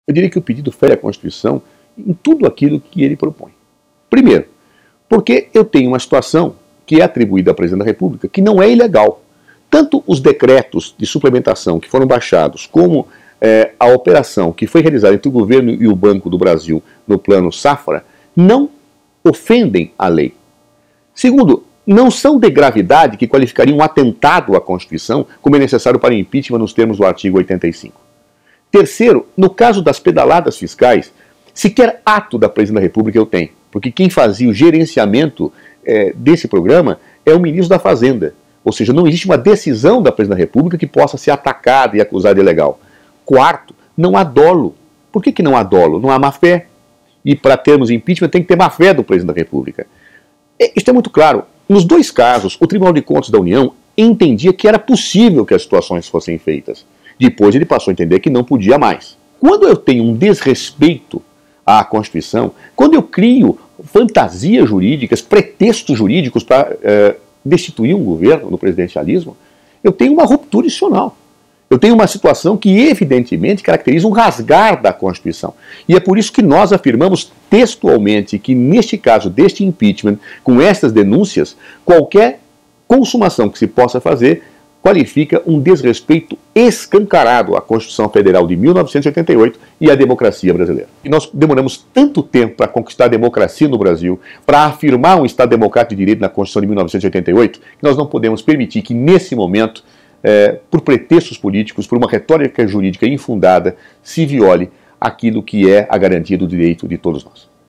Eu diria que o pedido fere a Constituição em tudo aquilo que ele propõe. Primeiro, porque eu tenho uma situação que é atribuída ao Presidente da República que não é ilegal. Tanto os decretos de suplementação que foram baixados, como a operação que foi realizada entre o governo e o Banco do Brasil no plano Safra, não ofendem a lei. Segundo, não são de gravidade que qualificariam um atentado à Constituição, como é necessário para impeachment nos termos do artigo 85. Terceiro, no caso das pedaladas fiscais, sequer ato da Presidente da República eu tenho, porque quem fazia o gerenciamento desse programa é o ministro da Fazenda. Ou seja, não existe uma decisão da Presidente da República que possa ser atacada e acusada de ilegal. Quarto, não há dolo. Por que não há dolo? Não há má-fé. E para termos impeachment tem que ter má-fé do Presidente da República. Isto é muito claro. Nos dois casos, o Tribunal de Contas da União entendia que era possível que as situações fossem feitas. Depois ele passou a entender que não podia mais. Quando eu tenho um desrespeito à Constituição, quando eu crio fantasias jurídicas, pretextos jurídicos para destituir um governo no presidencialismo, eu tenho uma ruptura institucional. Eu tenho uma situação que evidentemente caracteriza um rasgar da Constituição. E é por isso que nós afirmamos textualmente que neste caso deste impeachment, com estas denúncias, qualquer consumação que se possa fazer qualifica um desrespeito escancarado à Constituição Federal de 1988 e à democracia brasileira. E nós demoramos tanto tempo para conquistar a democracia no Brasil, para afirmar um Estado democrático de direito na Constituição de 1988, que nós não podemos permitir que nesse momento, por pretextos políticos, por uma retórica jurídica infundada, se viole aquilo que é a garantia do direito de todos nós.